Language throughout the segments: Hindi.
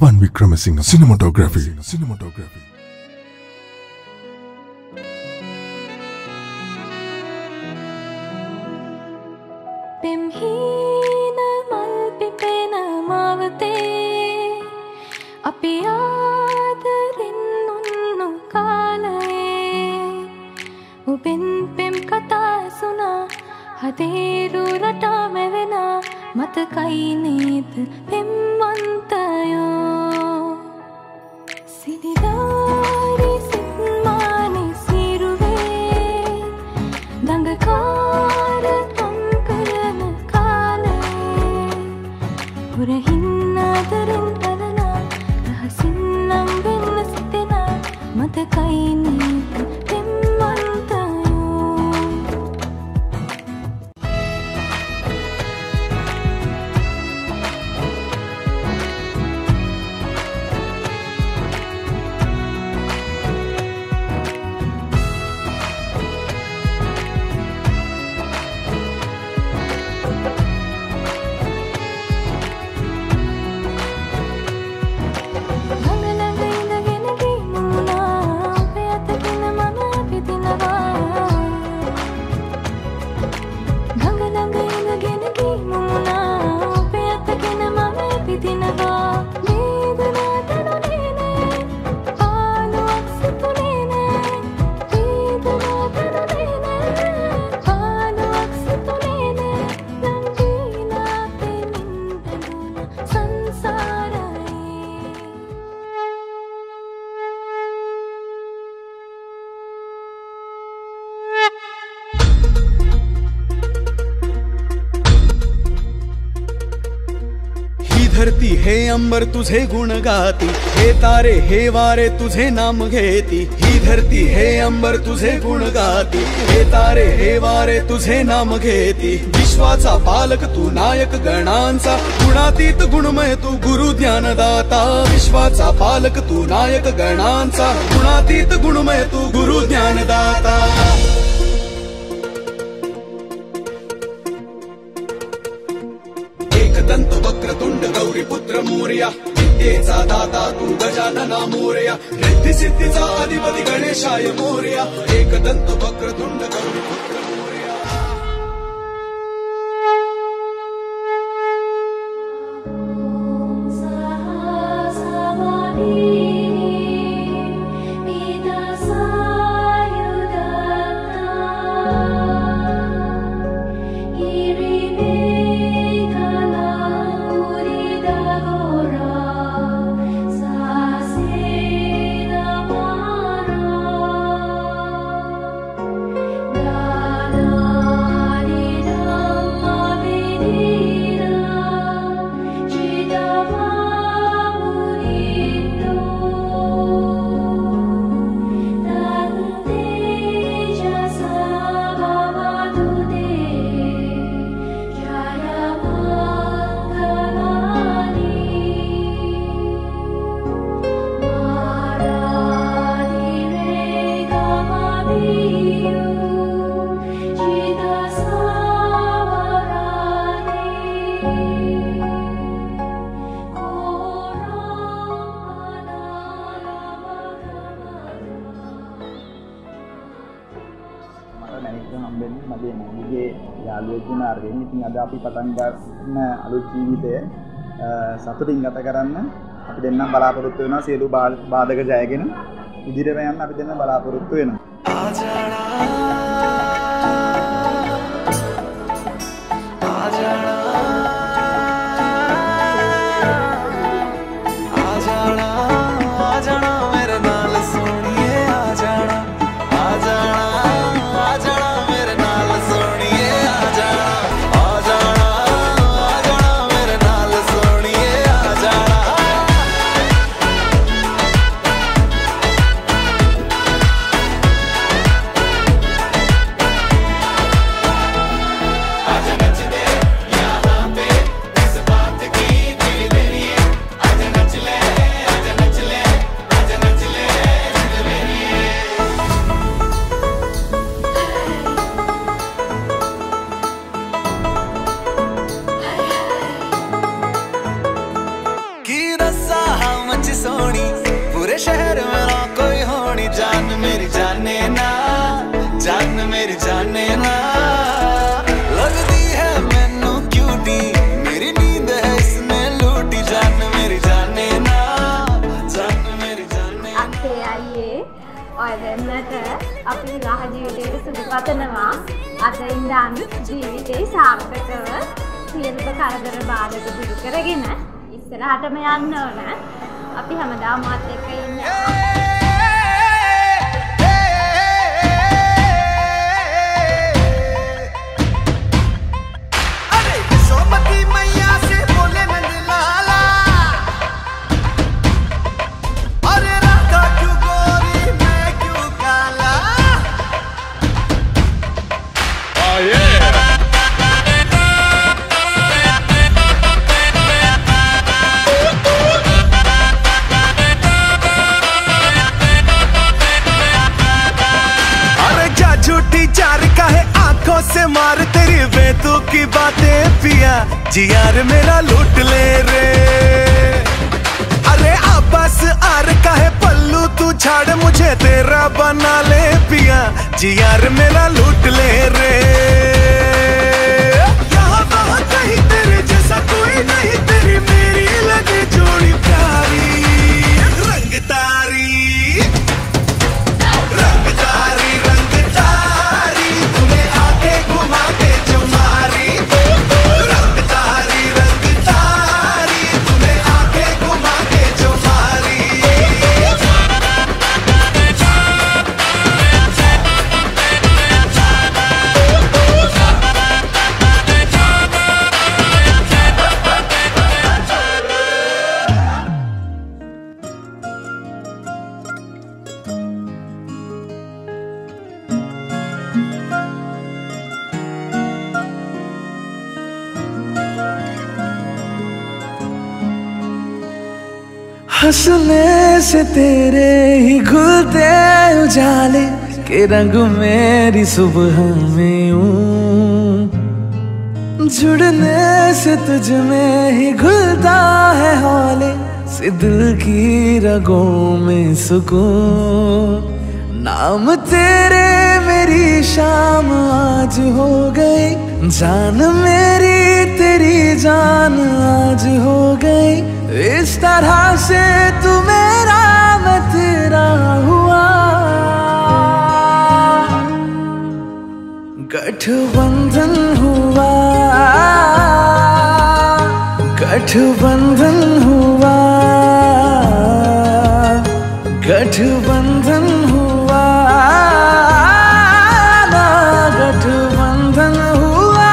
Pawan Wickramasinghe cinematography. Pemhina mal pipena mavate apiyaadarin unnu kaalaye uben pem katha suna haderu rata mevena matakai ned pemwantayo sididari sitmani siruve dangakara tankarana kaalaye purahinnaadarin talana rahasin nam venna sitena matakai ned pemwantayo धरती हे अंबर तुझे गुण गाती, हे तारे हे वारे तुझे नाम घेती। ही धरती हे अंबर तुझे गुण गाती, हे तारे हे वारे तुझे नाम घेती। विश्वाचा पालक तू नायक गणांचा, गुणातीत गुणमय तू गुरु ज्ञानदाता। विश्वाचा पालक तू नायक गणांचा, गुणातीत गुणमय तू गुरु ज्ञानदाता। दंत वक्रतुंड गौरीपुत्र मोरया, विद्येचा दाता तू गजानना मोरया। रिद्धी सिद्धीचा अधिपती गणेशाय मोरया, एक दंत वक्रतुंड गौरीपुत्र मोरया। ඉතින් අද අපි පටන් ගන්න අලුත් ජීවිතය සතුටින් ගත කරන්න අපි දෙන්නම් බලාපොරොත්තු වෙනවා සියලු බාධක ජයගෙන ඉදිරියට යන්න අපි දෙන්න බලාපොරොත්තු වෙනවා मच सोनी पूरे शहर में ना कोई होनी जान मेरी जाने ना जान मेरी जाने ना लगती है मैनू क्यूटी मेरी नींद है इसने लूटी जान मेरी जाने ना जान मेरी जाने අපේ අයියේ ඔය දෙන්නට අපි විවාහ ජීවිතයට සුබ පතනවා අද ඉඳන් ජීවිතේ සාර්ථකව සියලුම කරදර බාධක දුරු කරගෙන ඉස්සරහටම යන්න ඕන අපි හැමදාම මාත් එක්ක ඉන්න से मार तेरी बेतुकी की बातें पिया जी यार मेरा लूट ले रे अरे आपस आर का है पल्लू तू छाड़ मुझे तेरा बना ले पिया जी यार मेरा लूट ले रे यहाँ वहाँ कहीं तेरे जैसा कोई नहीं तेरी मेरी लगे जोड़ी प्यारी रंग तारी हंसने से तेरे ही घुलते उजाले के रंग मेरी सुबह में यूं जुड़ने से तुझ में ही घुलता है हौले से दिल की रगों में सुकून नाम तेरे मेरी शाम आज हो गई जान मेरी तेरी जान आज हो गई इस तरह से तू मेरा मैं तेरा हुआ गठबंधन हुआ गठबंधन हुआ गठबंधन हुआ ना गठबंधन हुआ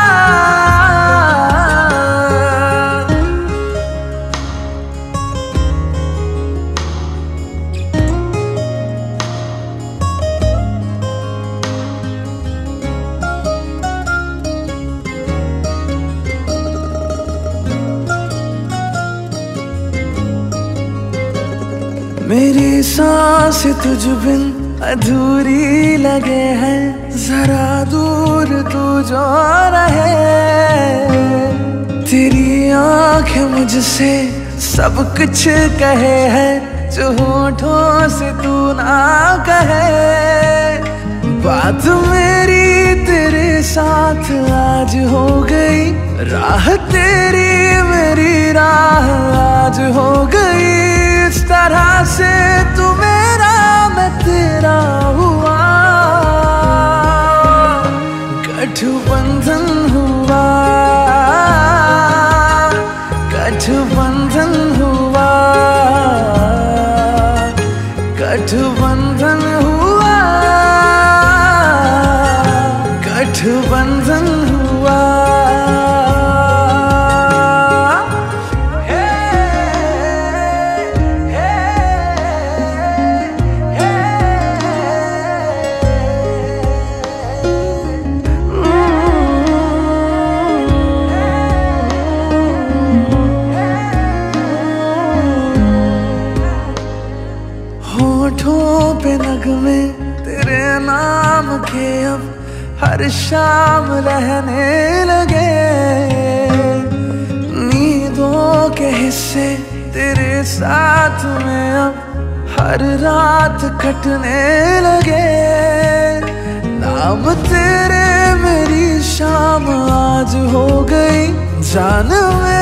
मेरी सांस तुझ बिन अधूरी लगे है जरा दूर तू जो रहे तेरी आंखें मुझसे सब कुछ कहे है जो होठों से तू ना कहे बात मेरी तेरे साथ आज हो गई राह तेरी मेरी राह आज हो गई इस तरह से तू मेरा मैं तेरा हुआ गठबंधन हुआ गठबंधन हुआ गठबंधन हुआ गठबंधन हुआ पे नगमे तेरे नाम के अब हर शाम रहने लगे नींदों के हिस्से तेरे साथ में अब हर रात कटने लगे। नाम तेरे मेरी शाम आज हो गई जान में।